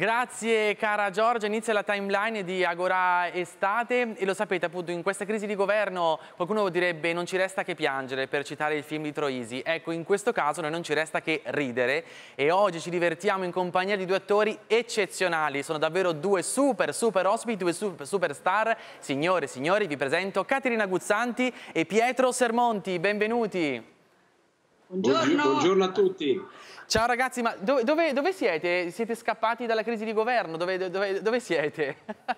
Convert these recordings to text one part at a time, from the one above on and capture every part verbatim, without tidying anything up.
Grazie cara Giorgia, inizia la timeline di Agora Estate e lo sapete appunto in questa crisi di governo qualcuno direbbe non ci resta che piangere, per citare il film di Troisi. Ecco, in questo caso noi non ci resta che ridere e oggi ci divertiamo in compagnia di due attori eccezionali, sono davvero due super super ospiti, due super, superstar. Signore e signori, vi presento Caterina Guzzanti e Pietro Sermonti, benvenuti. Buongiorno. Buongiorno a tutti. Ciao ragazzi, ma dove, dove, dove siete? Siete scappati dalla crisi di governo? Dove, dove, dove siete?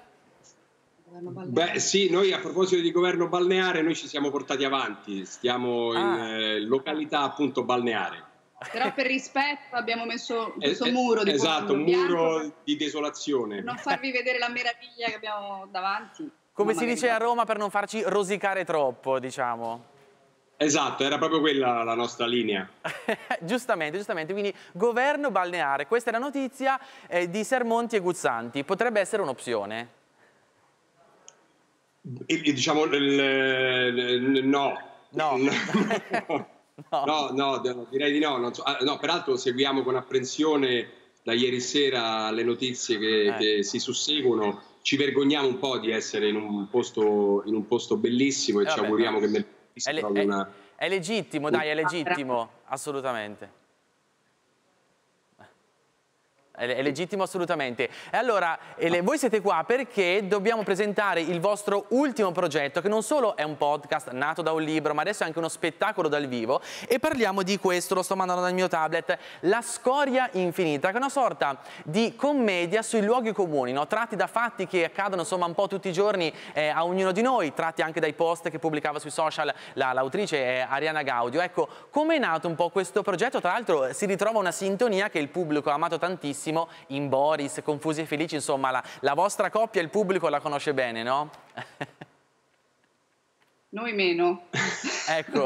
Beh sì, noi a proposito di governo balneare, noi ci siamo portati avanti, stiamo ah. in eh, località appunto balneare. Però per rispetto abbiamo messo questo eh, muro di esatto, un muro di desolazione. Per non farvi vedere la meraviglia che abbiamo davanti. Come si dice a Roma, per non farci rosicare troppo, diciamo. Esatto, era proprio quella la nostra linea. giustamente, giustamente, quindi governo balneare, questa è la notizia eh, di Sermonti e Guzzanti, potrebbe essere un'opzione? Diciamo, no. No. no. No, no, direi di no. Non so. No, peraltro seguiamo con apprensione da ieri sera le notizie che, eh. che si susseguono, ci vergogniamo un po' di essere in un posto, in un posto bellissimo e eh, ci vabbè, auguriamo no. che... È, le, è, una... è legittimo, dai, è legittimo, assolutamente. È legittimo assolutamente. E allora, voi siete qua perché dobbiamo presentare il vostro ultimo progetto, che non solo è un podcast nato da un libro, ma adesso è anche uno spettacolo dal vivo, e parliamo di questo, lo sto mandando dal mio tablet, La Scoria Infinita, che è una sorta di commedia sui luoghi comuni, no? Tratti da fatti che accadono insomma un po' tutti i giorni eh, a ognuno di noi, tratti anche dai post che pubblicava sui social l'autrice la, Arianna Gaudio. Ecco, come è nato un po' questo progetto? Tra l'altro si ritrova una sintonia che il pubblico ha amato tantissimo in Boris, Confusi e Felici, insomma la, la vostra coppia il pubblico la conosce bene, no? Noi meno. Ecco.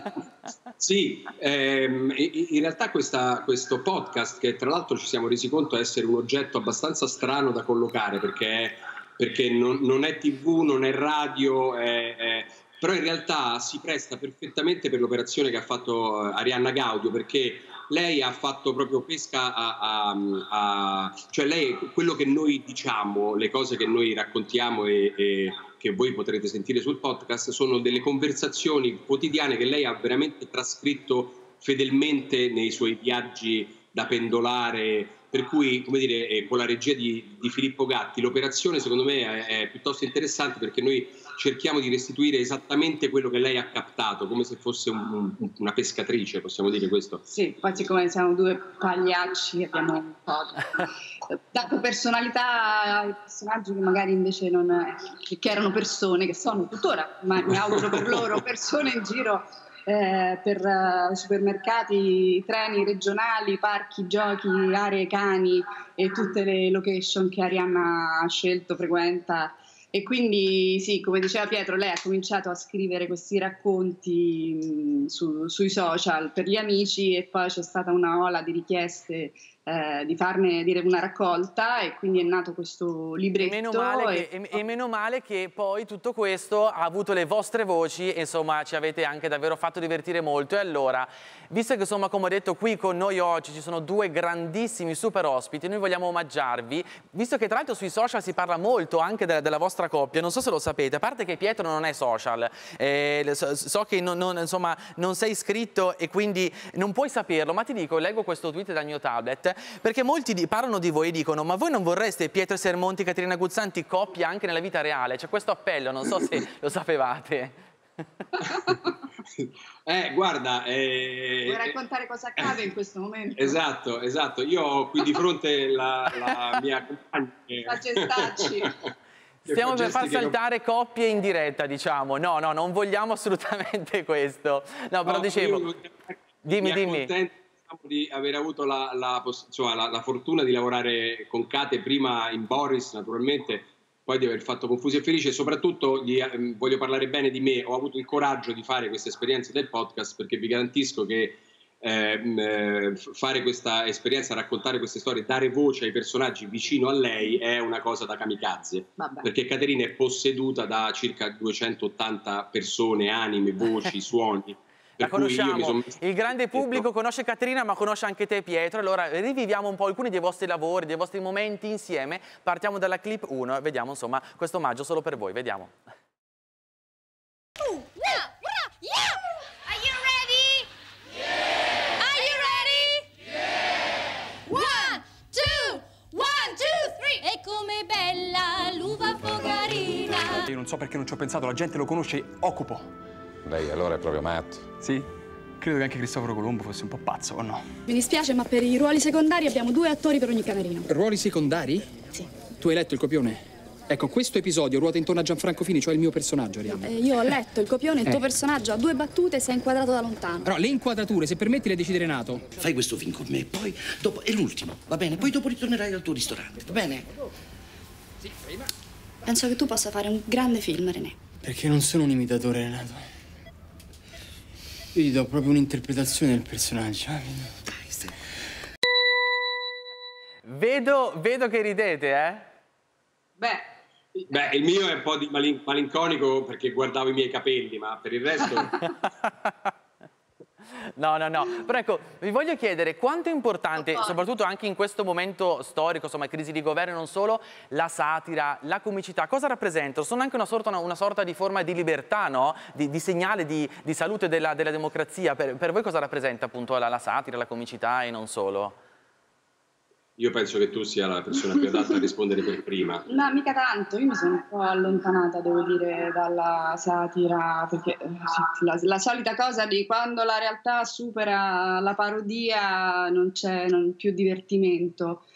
Sì, ehm, in realtà questa, questo podcast, che tra l'altro ci siamo resi conto essere un oggetto abbastanza strano da collocare, perché, perché non, non è tivù, non è radio, è, è, però in realtà si presta perfettamente per l'operazione che ha fatto Arianna Gaudio, perché lei ha fatto proprio pesca a, a, a... cioè lei, quello che noi diciamo, le cose che noi raccontiamo e, e che voi potrete sentire sul podcast sono delle conversazioni quotidiane che lei ha veramente trascritto fedelmente nei suoi viaggi da pendolare, per cui, come dire, con la regia di, di Filippo Gatti l'operazione secondo me è, è piuttosto interessante, perché noi cerchiamo di restituire esattamente quello che lei ha captato, come se fosse un, un, una pescatrice, possiamo dire questo? Sì, poi siccome siamo due pagliacci abbiamo un po' dato personalità ai personaggi che magari invece non, che erano persone, che sono tuttora, ma mi auguro per loro, persone in giro eh, per uh, supermercati, treni regionali, parchi, giochi, aree cani e tutte le location che Arianna ha scelto, frequenta. E quindi sì, come diceva Pietro, lei ha cominciato a scrivere questi racconti mh, su, sui social per gli amici, e poi c'è stata una ola di richieste eh, di farne dire una raccolta, e quindi è nato questo libretto. E meno, male e... che, e, e meno male che poi tutto questo ha avuto le vostre voci e insomma ci avete anche davvero fatto divertire molto. E allora, visto che insomma come ho detto qui con noi oggi ci sono due grandissimi super ospiti, noi vogliamo omaggiarvi, visto che tra l'altro sui social si parla molto anche della, della vostra coppia, non so se lo sapete, a parte che Pietro non è social, eh, so, so che non, non, insomma, non sei iscritto e quindi non puoi saperlo, ma ti dico, leggo questo tweet dal mio tablet, perché molti di, parlano di voi e dicono: ma voi non vorreste Pietro Sermonti e Caterina Guzzanti coppia anche nella vita reale? C'è questo appello, non so se lo sapevate. eh, guarda... Eh, Vuoi raccontare cosa accade in questo momento? Esatto, esatto. Io ho qui di fronte la, la mia compagna. La Gestacci. Stiamo per far saltare non... coppie in diretta, diciamo. No, no, non vogliamo assolutamente questo. No, però no, dicevo... Io... Dimmi, dimmi. Di aver avuto la, la, insomma, la, la fortuna di lavorare con Cate, prima in Boris naturalmente, poi di aver fatto Confusi e Felici, e soprattutto di, eh, voglio parlare bene di me, ho avuto il coraggio di fare questa esperienza del podcast, perché vi garantisco che eh, fare questa esperienza, raccontare queste storie, dare voce ai personaggi vicino a lei è una cosa da kamikaze. Vabbè. Perché Caterina è posseduta da circa duecentottanta persone, anime, voci, suoni. La conosciamo, messo... il grande pubblico conosce Caterina ma conosce anche te Pietro, allora riviviamo un po' alcuni dei vostri lavori, dei vostri momenti insieme, partiamo dalla clip uno e vediamo insomma questo omaggio solo per voi, vediamo. Uh, yeah, yeah. Are you ready? Yeah. Are you ready? Yeah. One, two, one, two, three. E come bella l'uva fogarina. Io non so perché non ci ho pensato, la gente lo conosce, Occupo. Lei allora è proprio matto. Sì? Credo che anche Cristoforo Colombo fosse un po' pazzo, o no? Mi dispiace, ma per i ruoli secondari abbiamo due attori per ogni camerino. Ruoli secondari? Sì. Tu hai letto il copione? Ecco, questo episodio ruota intorno a Gianfranco Fini, cioè il mio personaggio, Arianna. Eh, io ho letto il copione, il Eh. tuo personaggio ha due battute e si è inquadrato da lontano. Però le inquadrature, se permetti, le decide Renato. Fai questo film con me, poi dopo è l'ultimo, va bene? Poi dopo ritornerai al tuo ristorante, va bene? Sì, prima. Penso che tu possa fare un grande film, René. Perché non sono un imitatore, Renato. Io gli do proprio un'interpretazione del personaggio. Dai, stai... Vedo, vedo che ridete, eh? Beh, Beh, il mio è un po' di malin malinconico perché guardavo i miei capelli, ma per il resto... No, no, no. Però ecco, vi voglio chiedere quanto è importante, soprattutto anche in questo momento storico, insomma, crisi di governo e non solo, la satira, la comicità, cosa rappresentano? Sono anche una sorta, una, una sorta di forma di libertà, no? Di, di segnale di, di salute della, della democrazia. Per, per voi cosa rappresenta appunto la, la satira, la comicità e non solo? Io penso che tu sia la persona più adatta a rispondere per prima. no, mica tanto, io mi sono un po' allontanata, devo dire, dalla satira, perché eh, la, la solita cosa di quando la realtà supera la parodia non c'è più divertimento.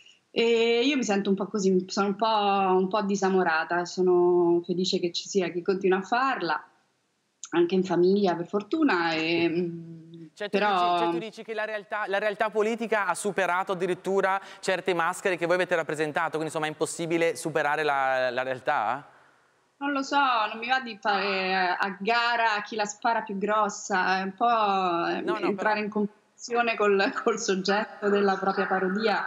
E io mi sento un po' così, sono un po', un po' disamorata, sono felice che ci sia chi continua a farla, anche in famiglia per fortuna. E, Cioè tu, però... dici, cioè tu dici che la realtà, la realtà politica ha superato addirittura certe maschere che voi avete rappresentato, quindi insomma è impossibile superare la, la realtà? Non lo so, non mi va di fare a gara chi la spara più grossa, è un po' No, no, entrare però... in competizione col, col soggetto della propria parodia.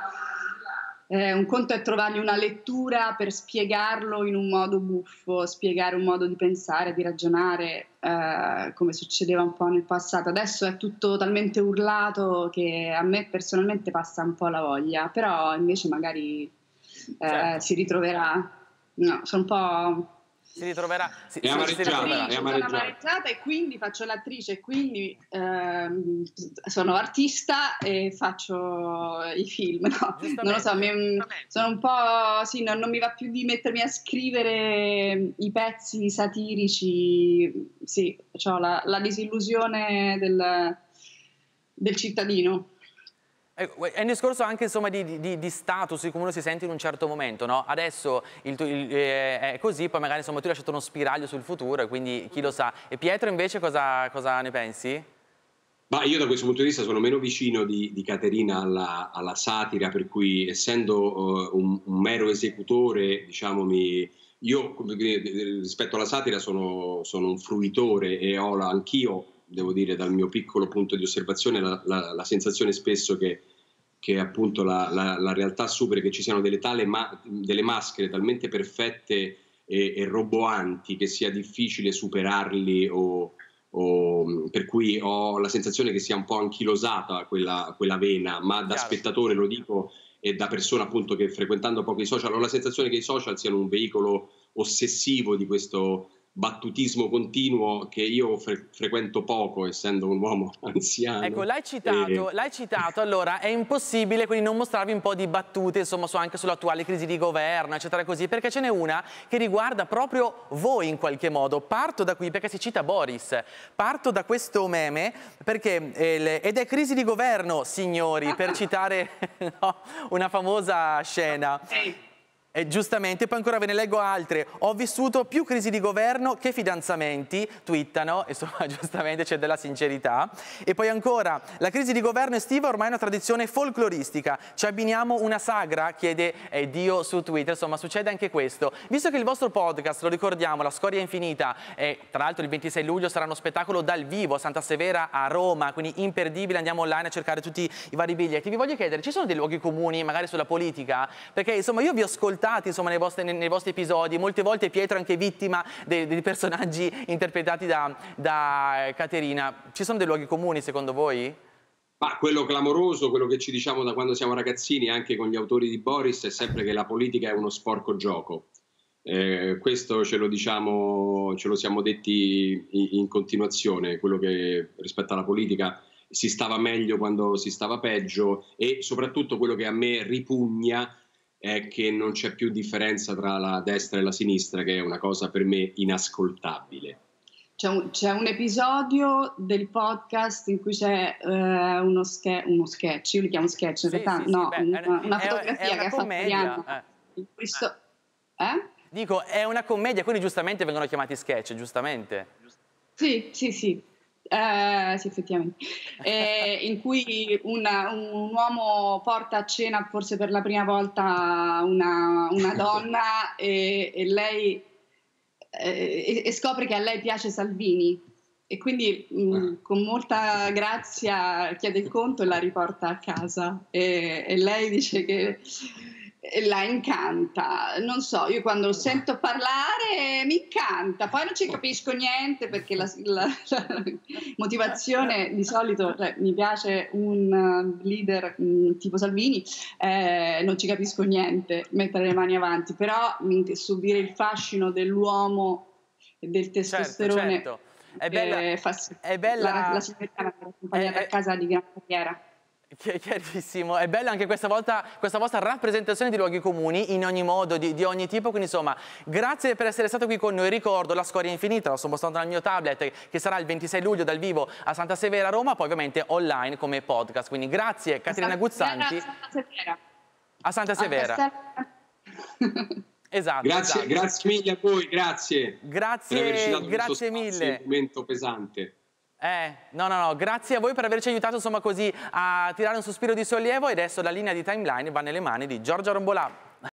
Eh, un conto è trovargli una lettura per spiegarlo in un modo buffo, spiegare un modo di pensare, di ragionare, eh, come succedeva un po' nel passato. Adesso è tutto talmente urlato che a me personalmente passa un po' la voglia, però invece magari eh, certo. si ritroverà. No, sono un po'... Si ritroverà... Si, È amareggiata, si ritroverà. è sono amareggiata. amareggiata e quindi faccio l'attrice e quindi ehm, sono artista e faccio i film, no? Non lo so, mi, sono un po', sì, non, non mi va più di mettermi a scrivere i pezzi satirici, sì, ho la, la disillusione del, del cittadino. È un discorso anche insomma di, di, di status di come uno si sente in un certo momento, no? Adesso il, il, eh, è così, poi magari insomma tu hai lasciato uno spiraglio sul futuro e quindi chi lo sa. E Pietro invece cosa, cosa ne pensi? Ma io da questo punto di vista sono meno vicino di, di Caterina alla, alla satira, per cui essendo uh, un, un mero esecutore, diciamo, mi, io rispetto alla satira sono, sono un fruitore e ho la, anch'io, devo dire dal mio piccolo punto di osservazione, la, la, la sensazione spesso che, che appunto la, la, la realtà superi, che ci siano delle, tale ma, delle maschere talmente perfette e, e roboanti che sia difficile superarli o, o per cui ho la sensazione che sia un po' anchilosata quella, quella vena, ma da Chiaro. spettatore lo dico e da persona appunto che frequentando poco i social ho la sensazione che i social siano un veicolo ossessivo di questo battutismo continuo che io fre frequento poco, essendo un uomo anziano. Ecco, l'hai citato, e... l'hai citato, allora è impossibile quindi non mostrarvi un po' di battute, insomma, su, anche sull'attuale crisi di governo, eccetera così, perché ce n'è una che riguarda proprio voi in qualche modo. Parto da qui perché si cita Boris, parto da questo meme perché, eh, ed è crisi di governo, signori, per citare no, una famosa scena. E giustamente, poi ancora ve ne leggo altre. Ho vissuto più crisi di governo che fidanzamenti, twittano, insomma giustamente c'è della sincerità. E poi ancora, la crisi di governo estiva ormai è una tradizione folcloristica. Ci abbiniamo una sagra, chiede eh, Dio su Twitter, insomma succede anche questo. Visto che il vostro podcast, lo ricordiamo, La Scoria Infinita, eh, tra l'altro il ventisei luglio sarà uno spettacolo dal vivo a Santa Severa a Roma, quindi imperdibile, andiamo online a cercare tutti i vari biglietti. Vi voglio chiedere, ci sono dei luoghi comuni magari sulla politica? Perché insomma io vi ho ascoltato affrontati insomma nei vostri, nei, nei vostri episodi. Molte volte Pietro è anche vittima dei, dei personaggi interpretati da, da Caterina. Ci sono dei luoghi comuni secondo voi? Ma quello clamoroso, quello che ci diciamo da quando siamo ragazzini anche con gli autori di Boris, è sempre che la politica è uno sporco gioco. Eh, questo ce lo diciamo, ce lo siamo detti in, in continuazione, quello che rispetto alla politica si stava meglio quando si stava peggio, e soprattutto quello che a me ripugna è che non c'è più differenza tra la destra e la sinistra, che è una cosa per me inascoltabile. C'è un, c'è un episodio del podcast in cui c'è uh, uno, ske- uno sketch, io li chiamo sketch in Sì, realtà, sì, no, sì, beh, una, una è- fotografia è una che ha fatto commedia, Arianna. eh. In questo, eh? Dico, è una commedia, quindi giustamente vengono chiamati sketch, giustamente. Sì, sì, sì. Eh, sì, effettivamente, eh, in cui una, un uomo porta a cena forse per la prima volta una, una donna e, e lei eh, e, e scopre che a lei piace Salvini e quindi mh, con molta grazia chiede il conto e la riporta a casa e, e lei dice che la incanta. Non so, io quando lo sento parlare mi incanta, poi non ci capisco niente perché la, la, la motivazione di solito, cioè, mi piace un leader mh, tipo Salvini, eh, non ci capisco niente, mettere le mani avanti, però mh, subire il fascino dell'uomo e del testosterone, certo, certo. È bella, eh, fa, è bella, la, la signorina mi ha accompagnata è, a casa di gran carriera. Chi- Chiarissimo, è bella anche questa volta questa vostra rappresentazione di luoghi comuni in ogni modo, di, di ogni tipo, quindi insomma grazie per essere stato qui con noi. Ricordo La Scoria Infinita, lo sto mostrando nel mio tablet, che sarà il ventisei luglio dal vivo a Santa Severa, Roma, poi ovviamente online come podcast, quindi grazie Caterina Guzzanti. A Santa Severa. A Santa Severa. Esatto, Grazie, esatto. grazie mille a voi, grazie. Grazie, per averci dato grazie questo spazio mille. in un momento pesante. Eh, no, no, no, grazie a voi per averci aiutato insomma così a tirare un sospiro di sollievo, e adesso la linea di Timeline va nelle mani di Giorgia Rombolà.